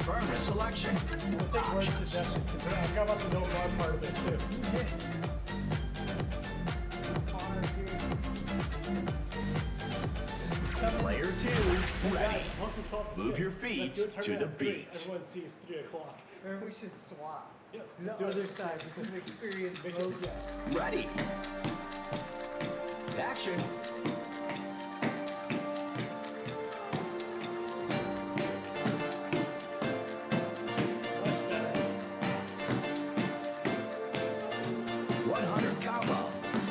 confirm the selection. We'll take word suggestion because I forgot about the no guard part of it too. Player 2, ready. Move your feet to the beat. Everyone sees 3 o'clock. Or we should swap. Yeah, The other side because we experience both. Ready. Action. Much better. 100 combo.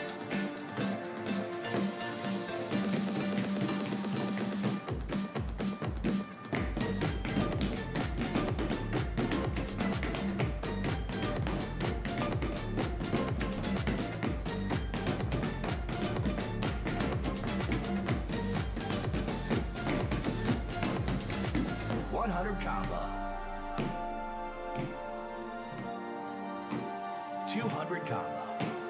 Combo. 200 combo.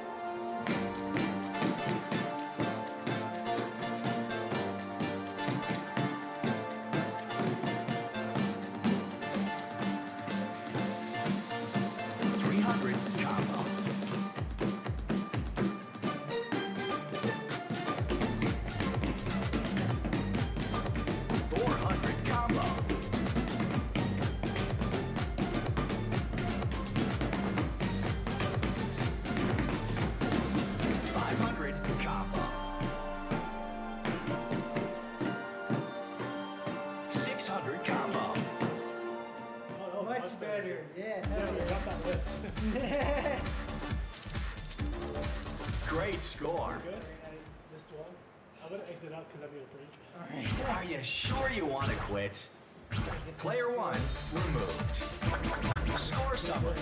300 combo. 400 combo. 500 combo. 600 combo. Oh, that was Much better. Yeah. Yeah, we got that lift. Great score. Good. Missed one. I'm gonna exit out because I need a break. Alright. Are you sure you want to quit? Player 1 removed. Score summary.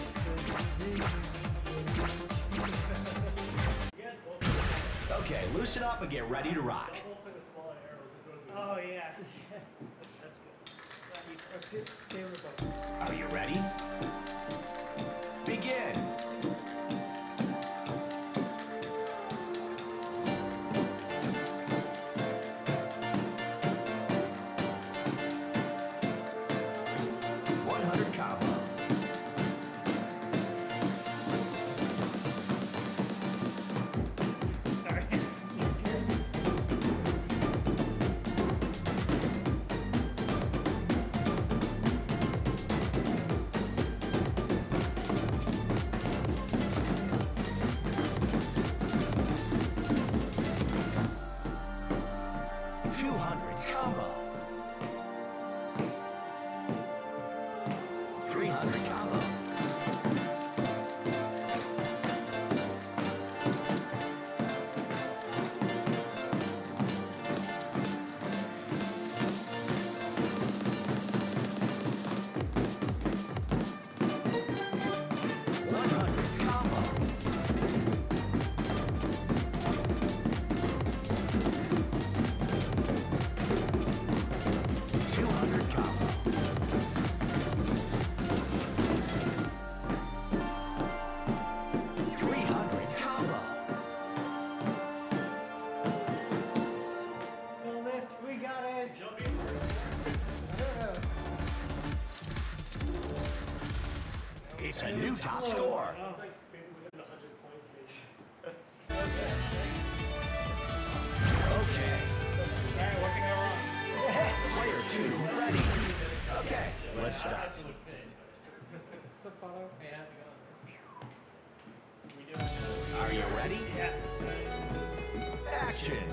You guys both Okay, loosen up and get ready to rock. both play the smaller arrows. It throws me Oh yeah. That's good. That's it. Stay with both. Are you ready? Begin. Combo. 200 combo. 300 combo. 100 combo. 200 combo. 300 combo. The lift. We got it. Jumping first. It's a new top score. Sounds like maybe within 100 points, maybe. Okay. Alright, what can go wrong? Player 2 ready. Okay, let's start. What's up, follow? Hey, how's it going? Are you ready? Yeah. Action.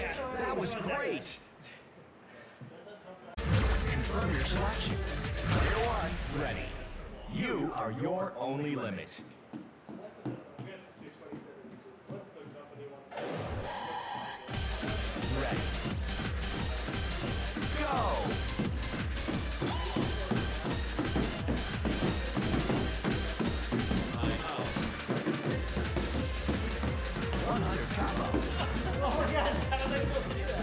That was great. Confirm your selection. Player one, ready. You are your only limit. Ready. Go! Oh my gosh, how did I still see that?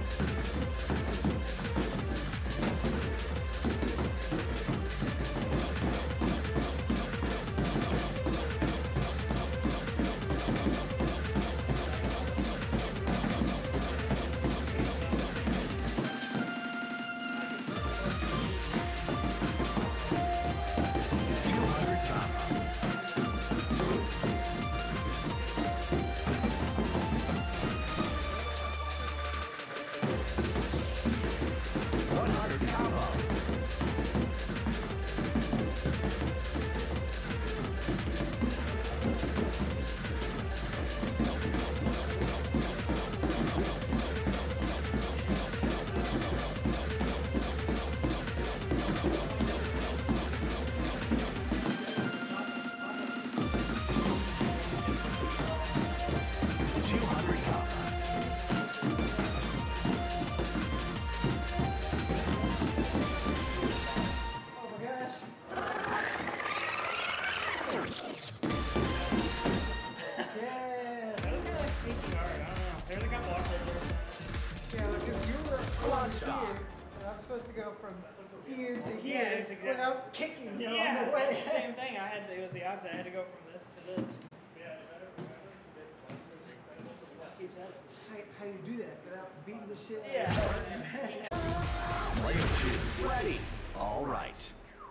Stop. I'm supposed to go from here to Yeah, here exactly. without kicking you Yeah, on the way. it's the same thing. It was the opposite. I had to go from this to this. How you do that without beating the shit out of Yeah. Player two, ready. All right.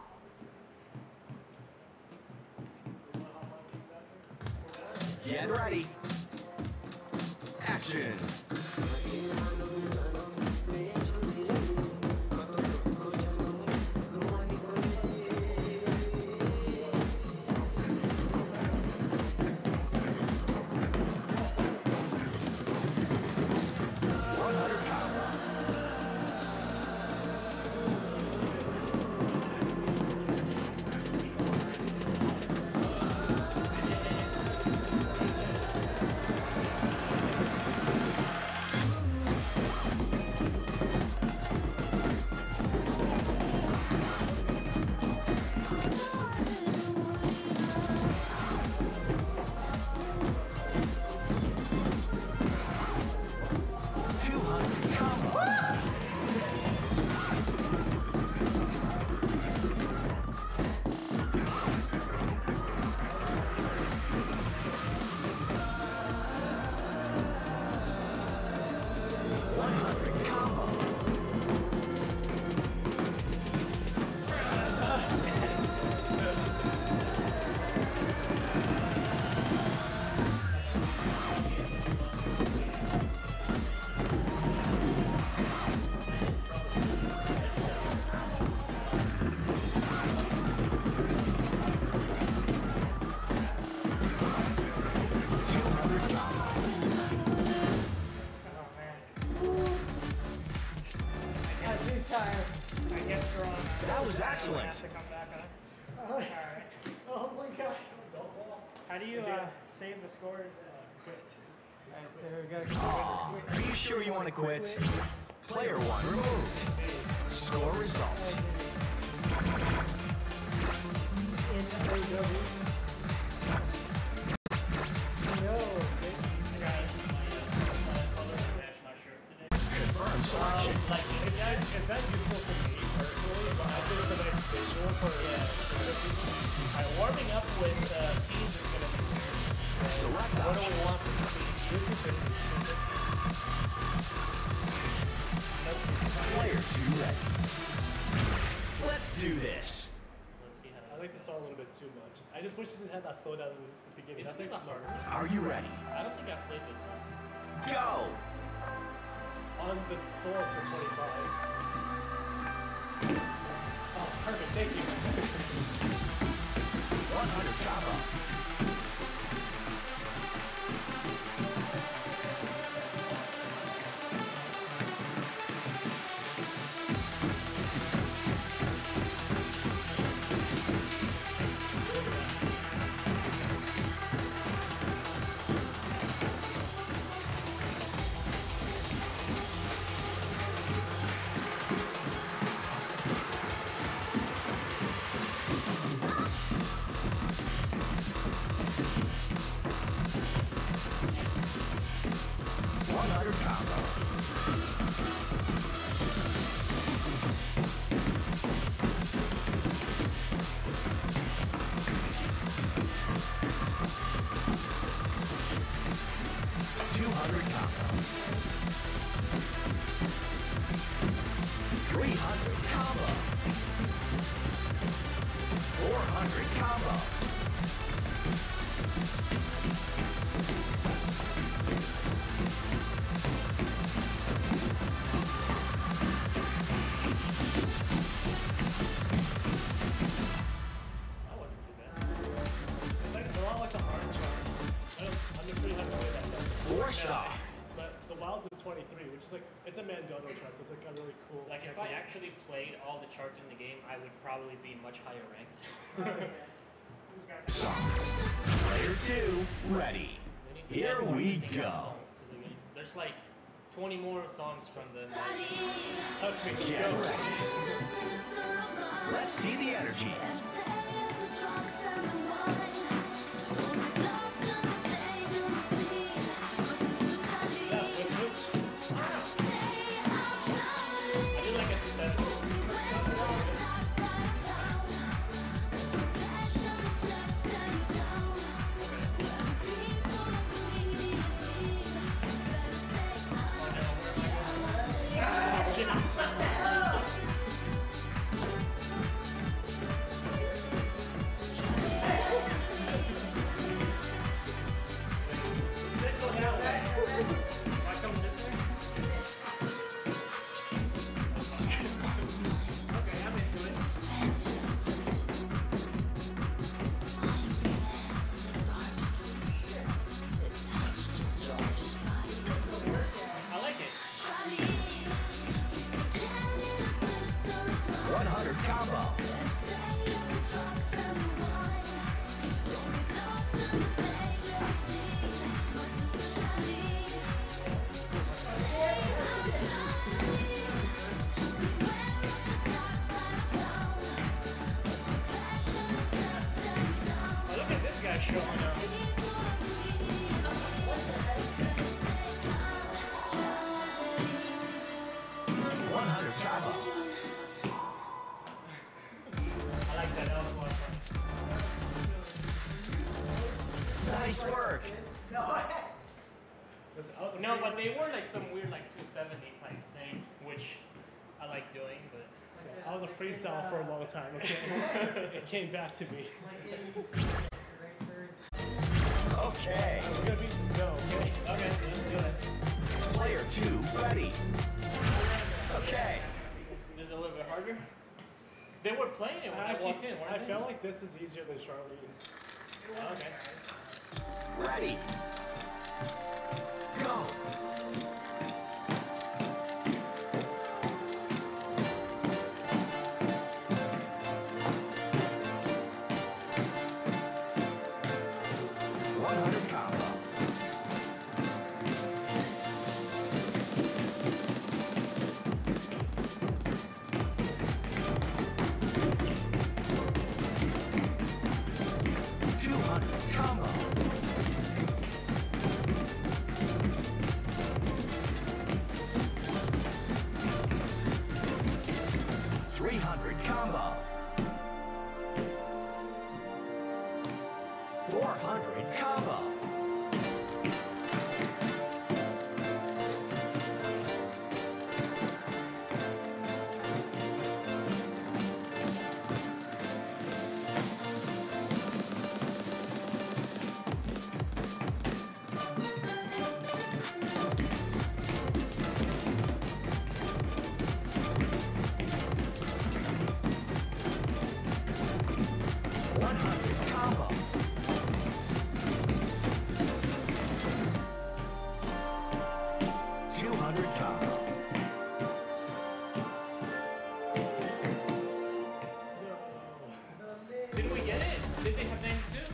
Get ready. Action. That was excellent. Have to come back on. Alright. Oh my god. How do you save the scores? Alright, so we gotta Are you sure you want to quit? Player one removed. Score results. Confirm selection. Is that useful to me personally? But I think it's a nice visual for other people. Warming up with teams is going to be weird. Select What do we options. want for teams? Player two ready. Let's do this. I like this song a little bit too much. I just wish it didn't have that slowdown in the beginning. That's like hard. Are you ready? I don't think I've played this one. Go! On the floor, it's a 25. Oh, perfect. Thank you. 100 combo. like, it's a Mandono chart, so it's like a really cool. Like if I actually played all the charts in the game, I would probably be much higher ranked. Who's got Song. Player 2, ready. They need to Here add more we missing out go. songs to the game. There's like 20 more songs from the. touch me. Get So, ready. Let's see the energy. I did like it to 7. Why come this way? Okay, I'm into it. I like it. 100 combo. Oh, look at this guy showing up. 100 combo. I like that. That was a lot of fun. Nice work. No, but they were like some weird like 270 type thing, which I like doing, but I was a freestyle for a long time. Okay? It came back to me. Okay. We're gonna beat Snow, okay? okay, let's do it. Player 2, ready. Okay. This is a little bit harder. They were playing it when I Actually, walked in, weren't I they? felt like this is easier than Charlene. Okay. Ready. Go. Combo. 200 combo. 300 combo. 400 combo. 100 combo. 200 combo. Did we get it? Did they have 92?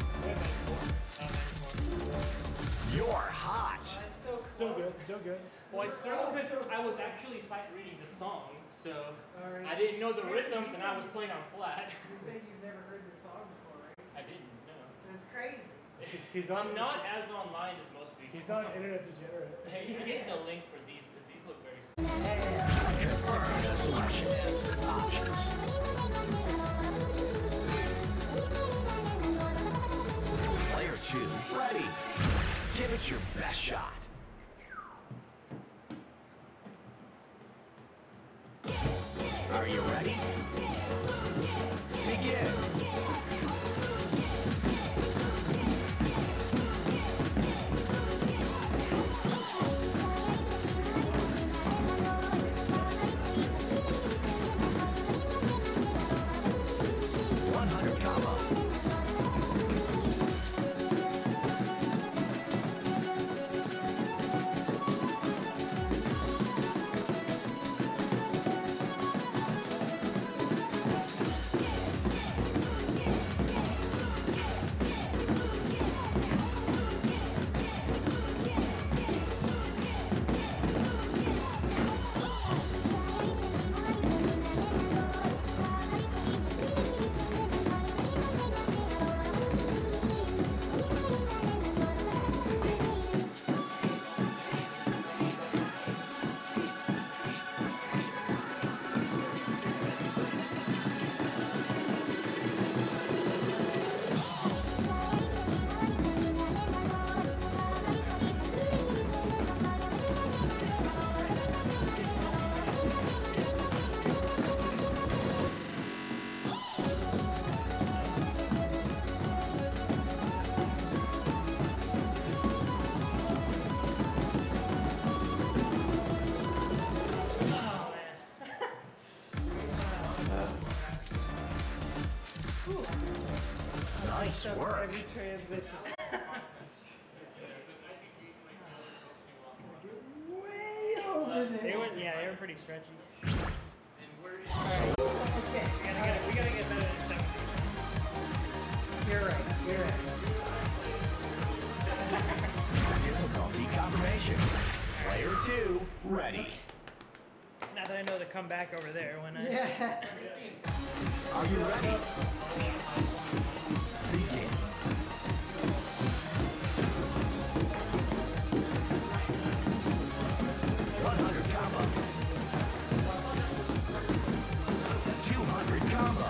You're hot. Still good, still good. Well, I started because I was actually sight reading the song, so I didn't know the rhythms and I was playing on flat. You say you've never heard this song before, right? I didn't know. That's crazy. I'm not as online as most people. He's not an internet degenerate. Hey, I get the link for these because these look very. Selection. Options. Player 2, ready. Give it your best shot. Are you ready? Begin. up work. every transition. Way over there. They were pretty stretchy. Okay. We gotta get better than 70. You're right. You're right. Difficulty confirmation. Player 2, ready. Now that I know to come back over there when I... Yeah. Are you ready? Begin. 100 combo. 200 combo.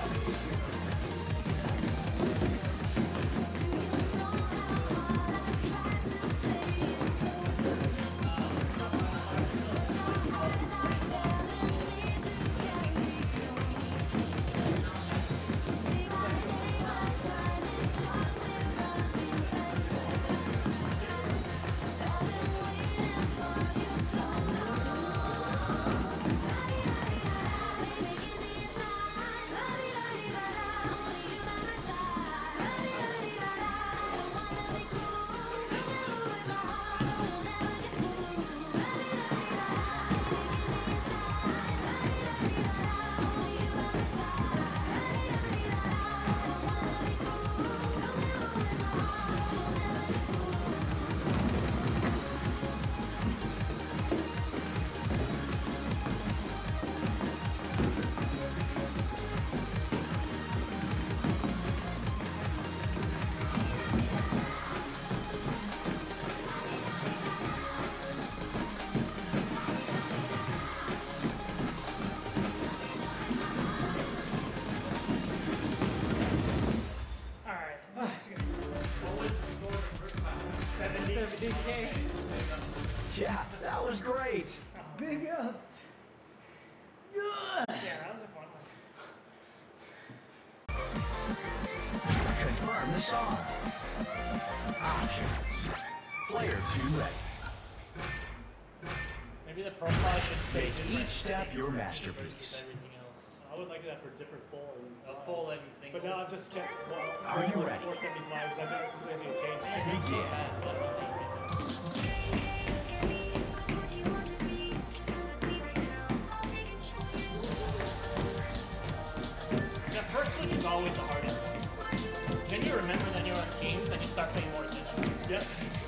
70K. Yeah, that was great. Big ups. Yeah, that was a fun one. Confirm the song. Options. Player 2 ready. Maybe the profile should say Make different each step things your versus masterpiece. everything else. I would like that for different full and A full and single. But now I've just kept Are you ready? 475s. I don't too lazy to change it. Begin. The first one is always the hardest one. Then you remember that you're on teams and you start paying more attention. Yep.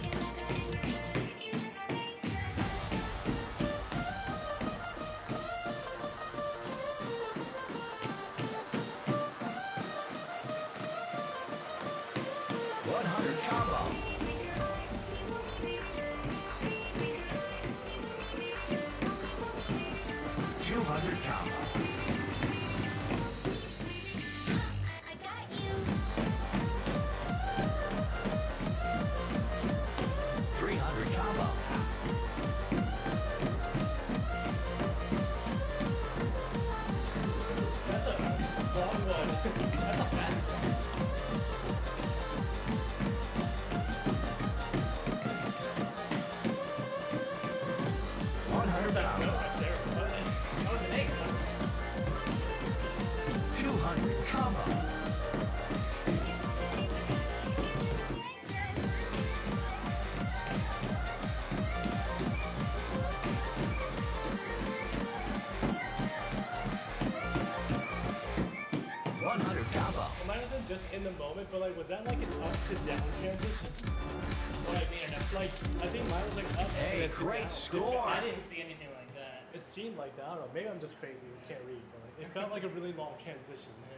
Just in the moment, but like, was that like an up to down transition? What I mean, Like, I think mine was like up. Hey, and then great down. score. I didn't see anything like that. It seemed like that. I don't know. Maybe I'm just crazy. I can't read, but like, it felt like a really long transition. Yeah.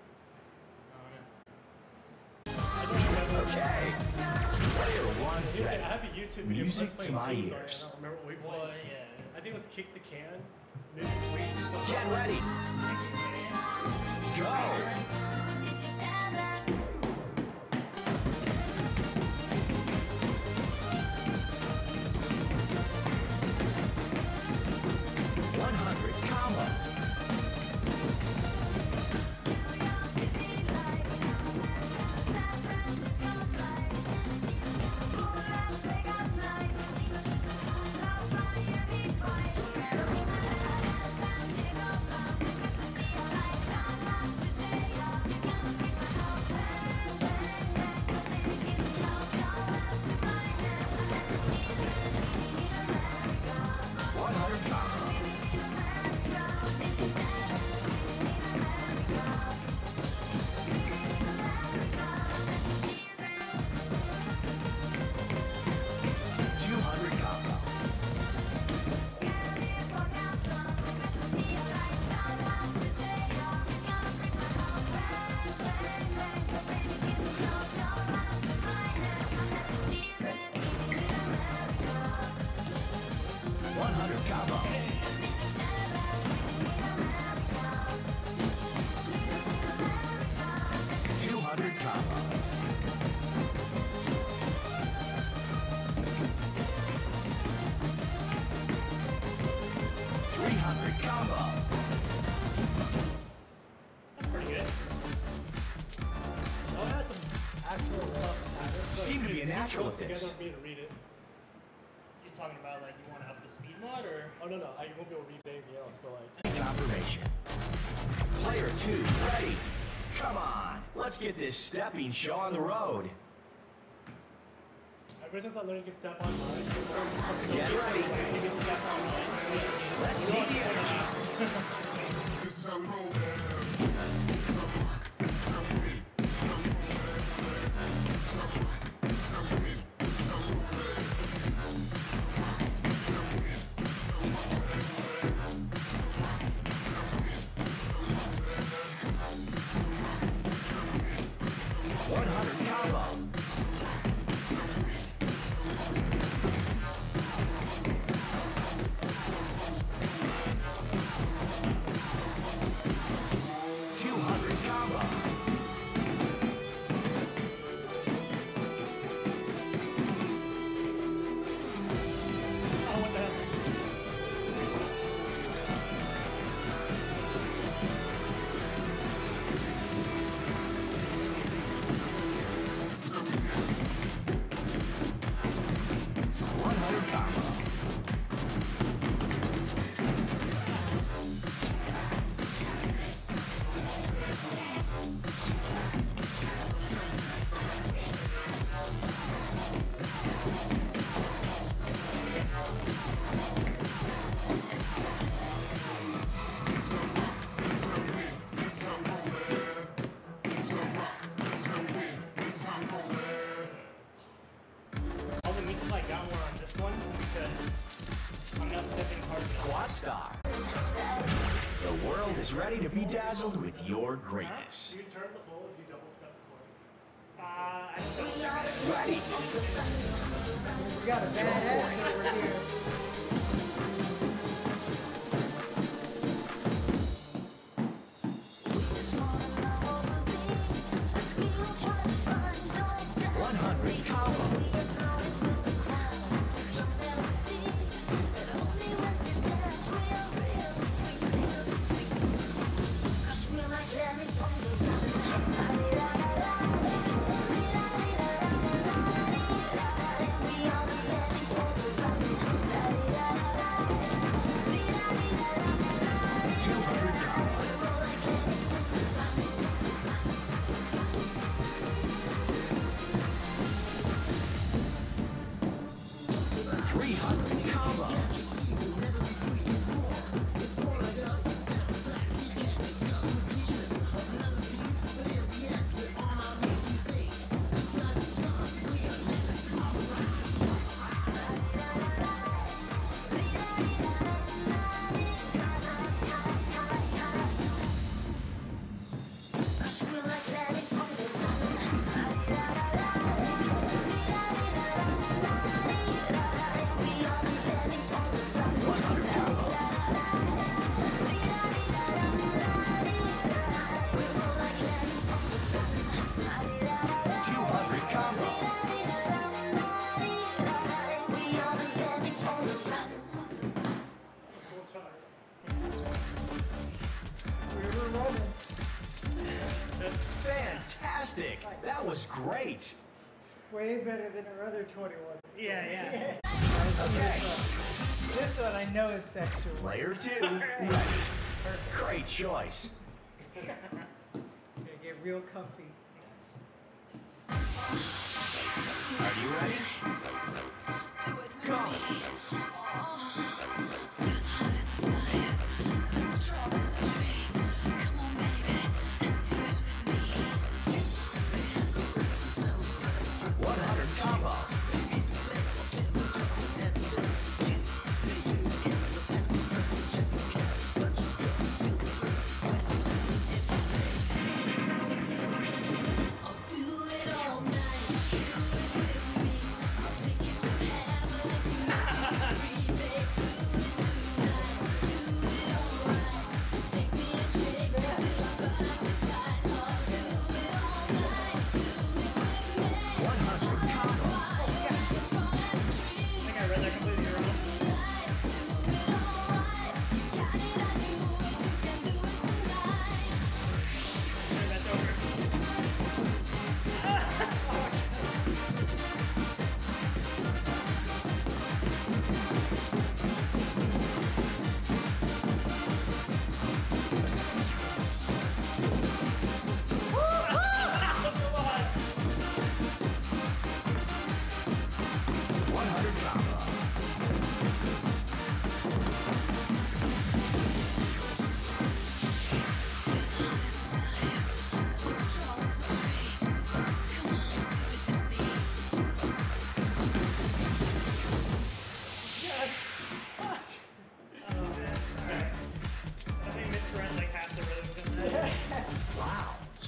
I don't remember. Okay. Player 1 Here's ready. I have a YouTube video. Music of us to playing my teams on it. ears. I don't remember what we Well, played. yeah. I think it was Kick the Can. Music Queen. Something. Get ready. Go. combo. That's pretty good. Oh, that's some actual tough patterns. You seem to be a natural at together this. for me to read it. You're talking about like you want to up the speed mod or? Oh no, I won't be able to read anything else, but like. Confirmation. Player 2, ready. Come on, let's get this stepping show on the road. Ever since I learned you can step on mine, Get ready. You can step on mine. Let's see the energy. This is how we roll, man. 100 combo. oh, what the hell? All the misses I got were on this one because I'm not stepping hard enough. Quad Star. The world is ready to be dazzled with your greatness. Do you turn the full or do you double step the course? I still check it. Ready. We got a badass over here. Fantastic! That was great! Way better than our other 21s. Yeah, yeah. Okay, This one I know is sexual. player 2, ready. Great choice. Gonna get real comfy. Are you ready? Go! Combo.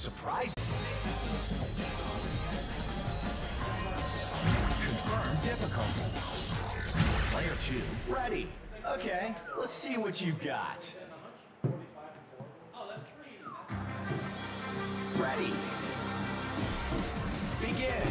surprising. Confirm difficulty. Player 2, ready. Okay, let's see what you've got. Ready. Begin.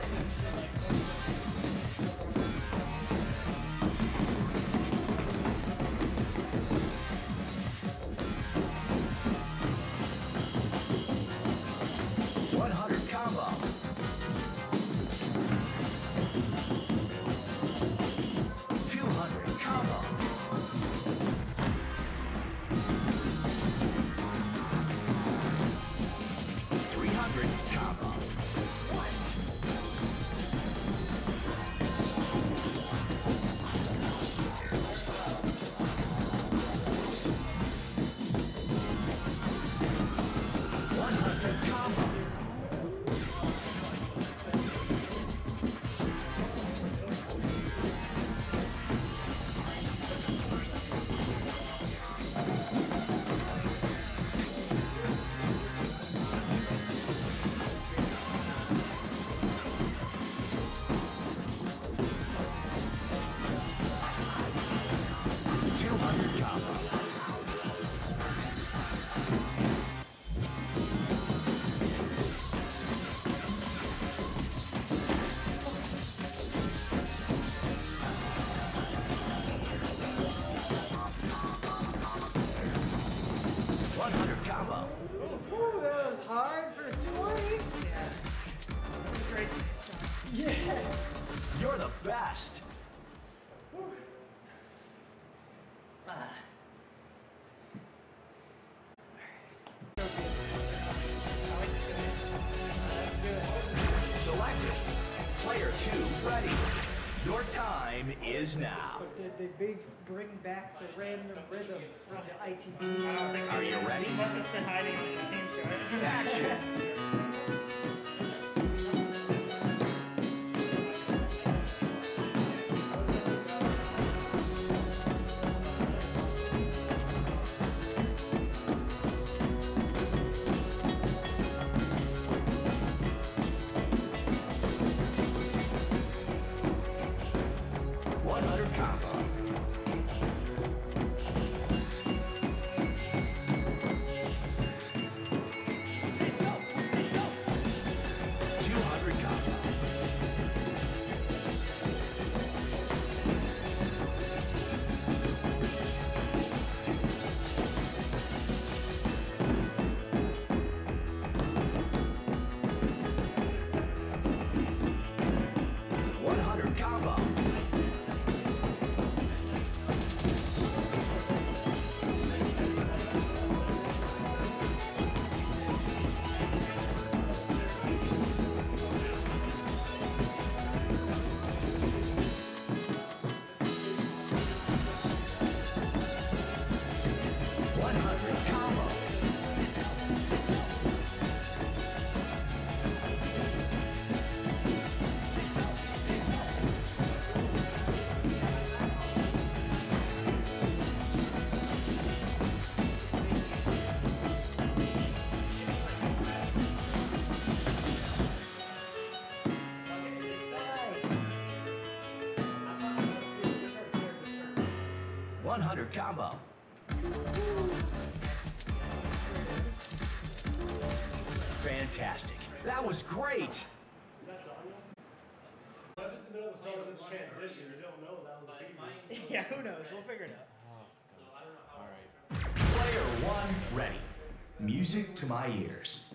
Ooh, that was hard for 20. Great. Yeah. You're the best. Selected. Player 2 ready. Your time is now. But did they bring back the random rhythms from the ITV? Are you ready? Unless it's been hiding on your team chart. Action. Combo. Fantastic. That was great. If it's the middle of the song with this transition, you don't know that was a beat. Yeah, who knows? We'll figure it out. Player 1 ready. Music to my ears.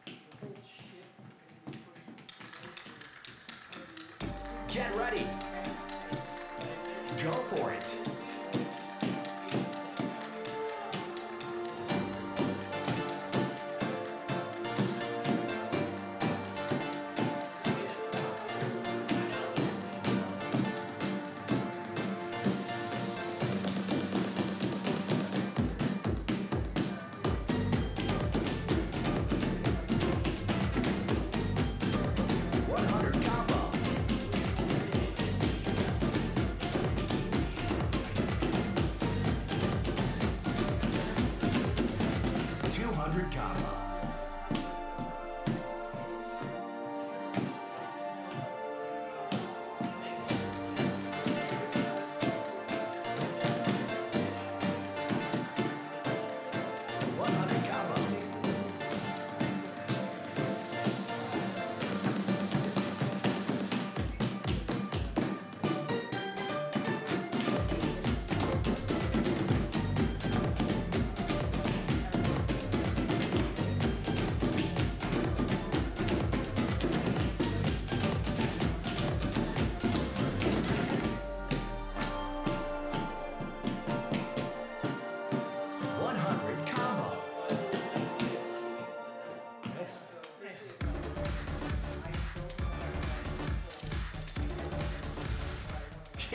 Get ready. Go for it.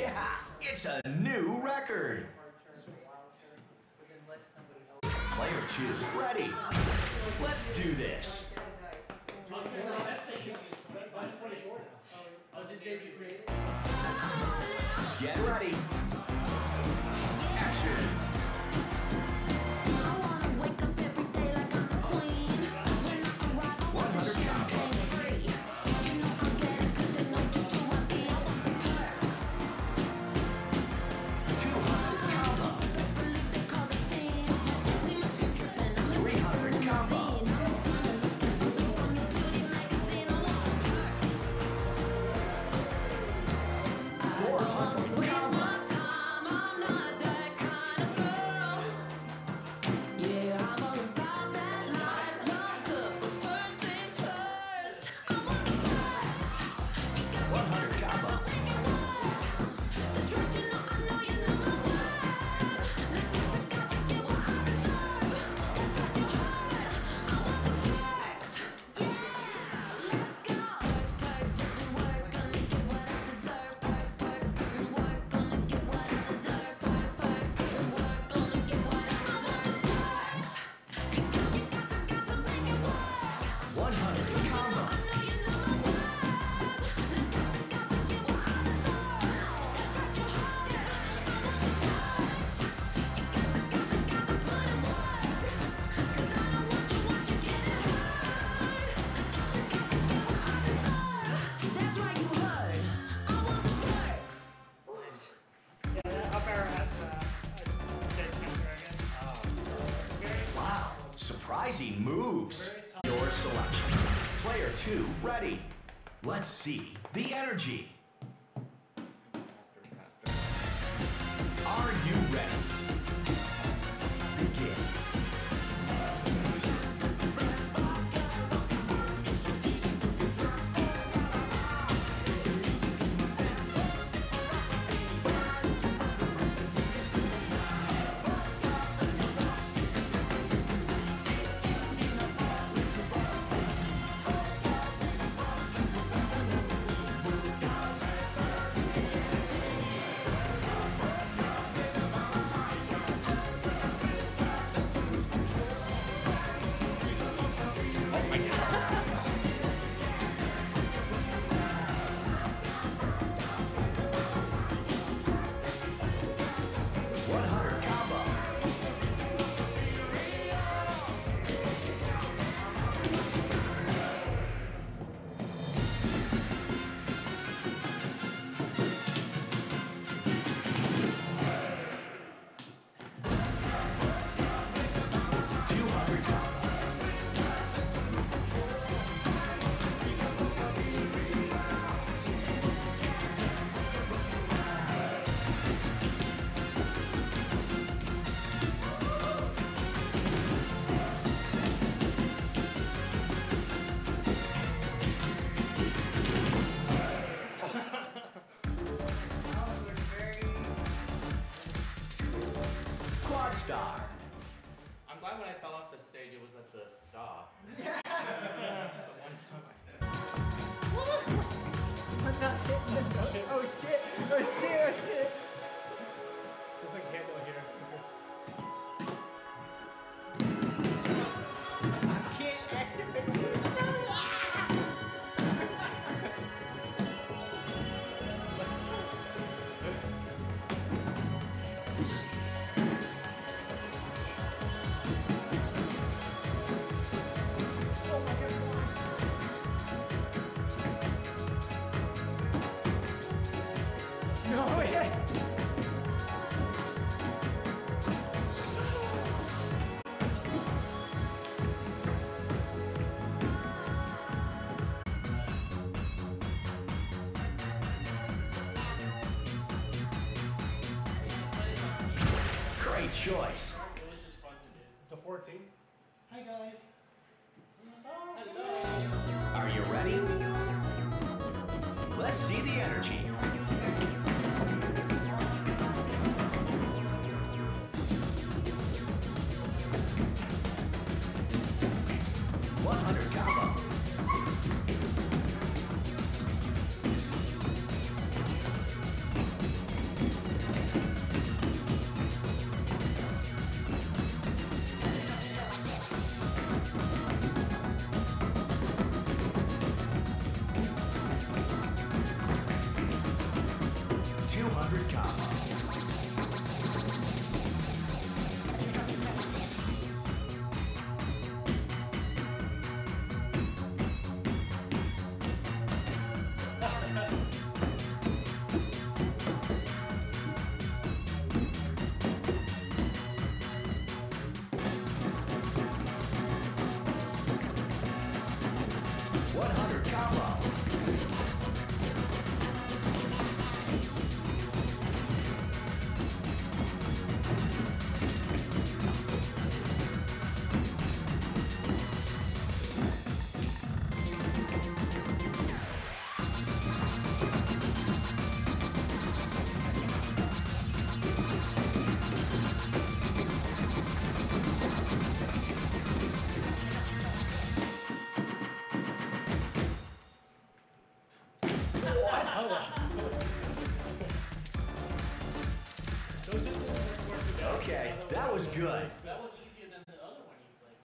Yeah, it's a new record. Player 2, ready. Let's do this. Get ready. Action. Surprising moves. Your selection. Player 2, ready. Let's see the energy. Are you ready? Begin. Star. I'm glad when I fell off the stage it was at the stop. Oh shit! Oh shit! Oh shit! There's like a handle here. I can't activate it. No way! Great choice. It was just fun to do. The 14. Hi guys. Are you ready? Let's see the energy. good. That was easier